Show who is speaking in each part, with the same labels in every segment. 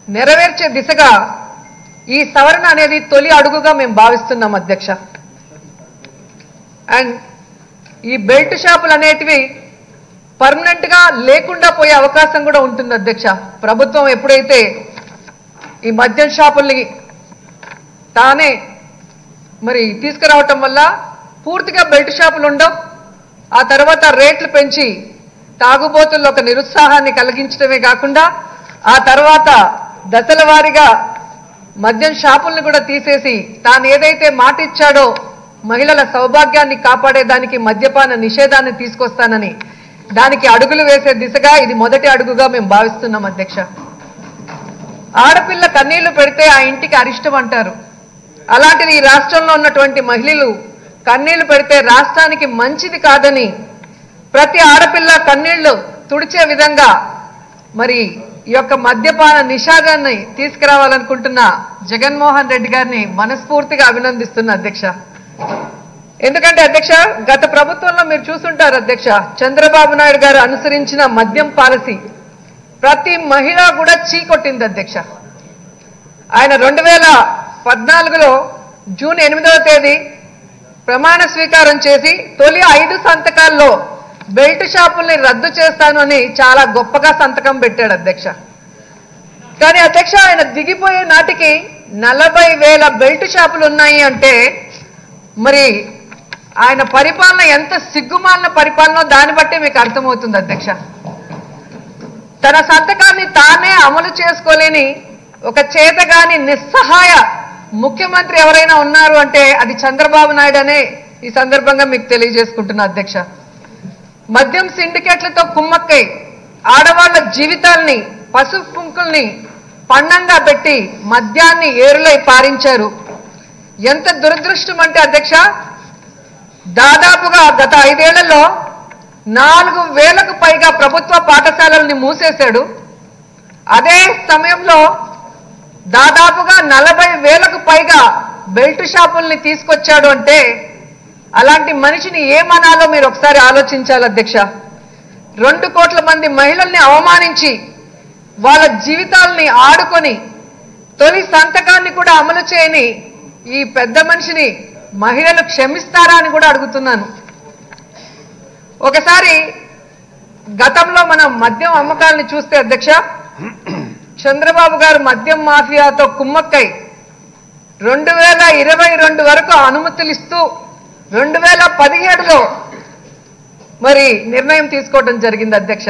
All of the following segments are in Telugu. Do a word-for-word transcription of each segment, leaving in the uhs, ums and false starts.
Speaker 1: నెరవేర్చే దిశగా ఈ సవరణ అనేది తొలి అడుగుగా మేము భావిస్తున్నాం అధ్యక్ష. అండ్ ఈ బెల్ట్ షాపులు అనేటివి పర్మనెంట్ గా లేకుండా పోయే అవకాశం కూడా ఉంటుంది అధ్యక్ష. ప్రభుత్వం ఎప్పుడైతే ఈ మద్యం షాపుల్ని తానే మరి తీసుకురావటం వల్ల పూర్తిగా బెల్ట్ షాపులు ఉండవు, ఆ తర్వాత రేట్లు పెంచి తాగుబోతుల్లో ఒక నిరుత్సాహాన్ని కలిగించడమే కాకుండా ఆ తర్వాత దశల వారీగా మద్యం షాపుల్ని కూడా తీసేసి తాను ఏదైతే మాట ఇచ్చాడో మహిళల సౌభాగ్యాన్ని కాపాడేదానికి మద్యపాన నిషేధాన్ని తీసుకొస్తానని దానికి అడుగులు వేసే దిశగా ఇది మొదటి అడుగుగా మేము భావిస్తున్నాం అధ్యక్ష. ఆడపిల్ల కన్నీళ్లు పెడితే ఆ ఇంటికి అరిష్టం అంటారు. అలాంటిది ఈ రాష్ట్రంలో ఉన్నటువంటి మహిళలు కన్నీళ్లు పెడితే రాష్ట్రానికి మంచిది కాదని ప్రతి ఆడపిల్ల కన్నీళ్లు తుడిచే విధంగా మరి ఈ యొక్క మద్యపాన నిషేధాన్ని తీసుకురావాలనుకుంటున్న జగన్మోహన్ రెడ్డి గారిని మనస్ఫూర్తిగా అభినందిస్తున్న అధ్యక్ష. ఎందుకంటే అధ్యక్ష, గత ప్రభుత్వంలో మీరు చూస్తుంటారు అధ్యక్ష, చంద్రబాబు నాయుడు గారు అనుసరించిన మద్యం పాలసీ ప్రతి మహిళ కూడా చీకొట్టింది అధ్యక్ష. ఆయన రెండు వేల పద్నాలుగులో జూన్ ఎనిమిదవ తేదీ ప్రమాణ స్వీకారం చేసి తొలి ఐదు సంతకాల్లో బెల్ట్ షాపుల్ని రద్దు చేస్తాను అని చాలా గొప్పగా సంతకం పెట్టాడు అధ్యక్ష. కానీ అధ్యక్ష, ఆయన దిగిపోయే నాటికి నలభై వేల బెల్ట్ షాపులు ఉన్నాయి అంటే మరి ఆయన పరిపాలన ఎంత సిగ్గుమాలిన పరిపాలన దాన్ని బట్టి మీకు అర్థమవుతుంది అధ్యక్ష. తన సంతకాన్ని తానే అమలు చేసుకోలేని ఒక చేతగాని నిస్సహాయ ముఖ్యమంత్రి ఎవరైనా ఉన్నారు అంటే అది చంద్రబాబు నాయుడు అనే ఈ సందర్భంగా మీకు తెలియజేసుకుంటున్నా అధ్యక్ష. మద్యం సిండికేట్లతో కుమ్మక్కై ఆడవాళ్ల జీవితాల్ని పసుపు కుంకుల్ని పన్నంగా పెట్టి మద్యాన్ని ఏరులై పారించారు. ఎంత దురదృష్టం అంటే అధ్యక్ష, దాదాపుగా గత ఐదేళ్లలో నాలుగు వేలకు పైగా ప్రభుత్వ పాఠశాలల్ని మూసేశాడు. అదే సమయంలో దాదాపుగా నలభై వేలకు పైగా బెల్ట్ షాపుల్ని తీసుకొచ్చాడు అంటే అలాంటి మనిషిని ఏమనాలో మీరు ఒకసారి ఆలోచించాలి అధ్యక్ష. రెండు కోట్ల మంది మహిళల్ని అవమానించి వాళ్ళ జీవితాలని ఆడుకొని తొలి సంతకాన్ని కూడా అమలు చేయని ఈ పెద్ద మనిషిని మహిళలు క్షమిస్తారా అని కూడా అడుగుతున్నాను. ఒకసారి గతంలో మనం మద్యం అమ్మకాలని చూస్తే అధ్యక్ష, చంద్రబాబు గారు మద్యం మాఫియాతో కుమ్మక్కై రెండు వేల ఇరవై రెండు వరకు అనుమతులు ఇస్తూ రెండు వేల పదిహేడులో మరి నిర్ణయం తీసుకోవడం జరిగింది అధ్యక్ష.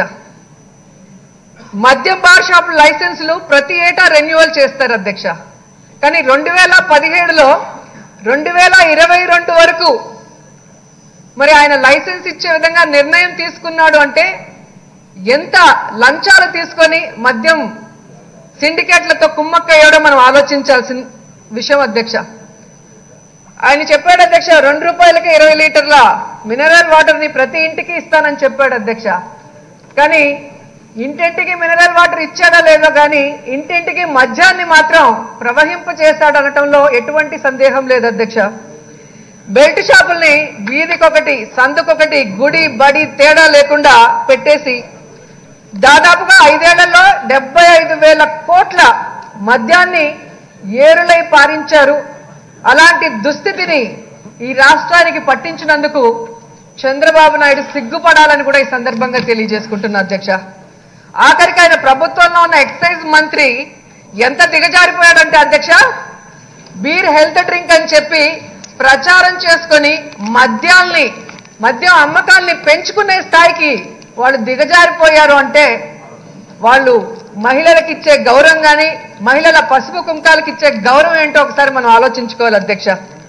Speaker 1: మద్యం బార్ షాప్ లైసెన్సులు ప్రతి ఏటా రెన్యువల్ చేస్తారు అధ్యక్ష. కానీ రెండు వేల పదిహేడులో రెండు వేల ఇరవై రెండు వరకు మరి ఆయన లైసెన్స్ ఇచ్చే విధంగా నిర్ణయం తీసుకున్నాడు అంటే ఎంత లంచాలు తీసుకొని మద్యం సిండికేట్లతో కుమ్మక్కయ్యాడో మనం ఆలోచించాల్సిన విషయం అధ్యక్ష. ఆయన చెప్పాడు అధ్యక్ష, రెండు రూపాయలకి ఇరవై లీటర్ల మినరల్ వాటర్ ని ప్రతి ఇంటికి ఇస్తానని చెప్పాడు అధ్యక్ష. కానీ ఇంటింటికి మినరల్ వాటర్ ఇచ్చాడా లేదో కానీ ఇంటింటికి మద్యాన్ని మాత్రం ప్రవహింప చేశాడు అనటంలో ఎటువంటి సందేహం లేదు అధ్యక్ష. బెల్ట్ షాపుల్ని వీధికొకటి సందుకొకటి గుడి బడి తేడా లేకుండా పెట్టేసి దాదాపుగా ఐదేళ్లలో డెబ్బై ఐదు వేల కోట్ల మద్యాన్ని ఏరులై పారించారు. అలాంటి దుస్థితిని ఈ రాష్ట్రానికి పట్టించినందుకు చంద్రబాబు నాయుడు సిగ్గుపడాలని కూడా ఈ సందర్భంగా తెలియజేసుకుంటున్నా అధ్యక్ష. ఆఖరికి ఆయన ప్రభుత్వంలో ఉన్న ఎక్సైజ్ మంత్రి ఎంత దిగజారిపోయాడంటే అధ్యక్ష, బీర్ హెల్త్ డ్రింక్ అని చెప్పి ప్రచారం చేసుకొని మద్యాల్ని మద్యం అమ్మకాల్ని పెంచుకునే స్థాయికి వాళ్ళు దిగజారిపోయారు అంటే వాళ్ళు మహిళలకు ఇచ్చే గౌరవం కానీ మహిళల పసుపు కుంకాలకు ఇచ్చే గౌరవం ఏంటో ఒకసారి మనం ఆలోచించుకోవాలి అధ్యక్ష.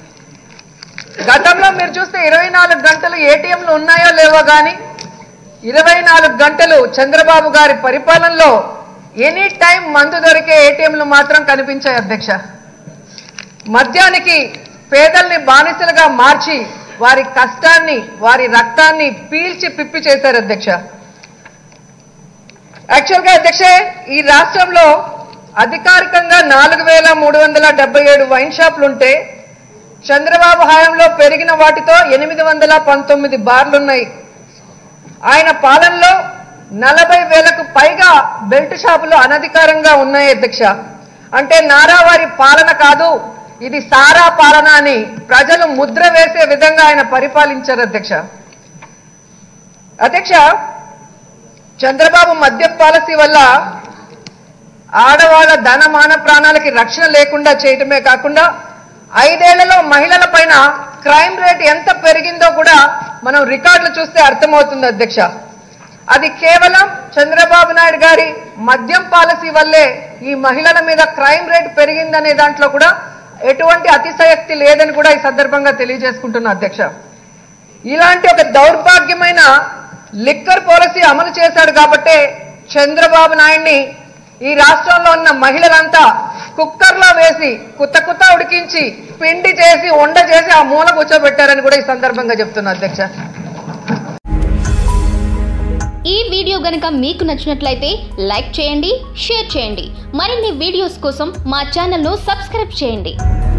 Speaker 1: గతంలో మీరు చూస్తే ఇరవై నాలుగు గంటలు ఏటీఎంలు ఉన్నాయో లేవో కానీ ఇరవై నాలుగు గంటలు చంద్రబాబు గారి పరిపాలనలో ఎనీ టైం మందు దొరికే ఏటీఎంలు మాత్రం కనిపించాయి అధ్యక్ష. మద్యానికి పేదల్ని బానిసలుగా మార్చి వారి కష్టాన్ని వారి రక్తాన్ని పీల్చి పిప్పి చేశారు అధ్యక్ష. యాక్చువల్గా అధ్యక్ష, ఈ రాష్ట్రంలో అధికారికంగా నాలుగు వేల మూడు వందల డెబ్బై ఏడు వైన్ షాపులుంటే చంద్రబాబు హయాంలో పెరిగిన వాటితో ఎనిమిది వందల పంతొమ్మిది బార్లున్నాయి. ఆయన పాలనలో నలభై వేలకు పైగా బెల్ట్ షాపులు అనధికారంగా ఉన్నాయి అధ్యక్ష. అంటే నారావారి పాలన కాదు, ఇది సారా పాలన అని ప్రజలు ముద్ర వేసే విధంగా ఆయన పరిపాలించారు అధ్యక్ష. అధ్యక్ష, చంద్రబాబు మద్యం పాలసీ వల్ల ఆడవాళ్ల ధన మాన ప్రాణాలకి రక్షణ లేకుండా చేయటమే కాకుండా ఐదేళ్లలో మహిళల పైన క్రైమ్ రేట్ ఎంత పెరిగిందో కూడా మనం రికార్డులు చూస్తే అర్థమవుతుంది అధ్యక్ష. అది కేవలం చంద్రబాబు నాయుడు గారి మద్యం పాలసీ వల్లే ఈ మహిళల మీద క్రైమ్ రేట్ పెరిగిందనే దాంట్లో కూడా ఎటువంటి అతిశయోక్తి లేదని కూడా ఈ సందర్భంగా తెలియజేసుకుంటున్నా అధ్యక్ష. ఇలాంటి ఒక దౌర్భాగ్యమైన లిక్కర్ పాలసీ అమలు చేశాడు కాబట్టే చంద్రబాబు నాయుడిని ఈ రాష్ట్రంలో ఉన్న మహిళలంతా కుక్కర్లో వేసి కుత్త కుత్త ఉడికించి పిండి చేసి వండ చేసి ఆ మూల కూర్చోబెట్టారని కూడా ఈ సందర్భంగా చెప్తున్నా అధ్యక్ష.
Speaker 2: ఈ వీడియో గనుక మీకు నచ్చినట్లయితే లైక్ చేయండి, షేర్ చేయండి. మరిన్ని వీడియోస్ కోసం మా ఛానల్ను సబ్స్క్రైబ్ చేయండి.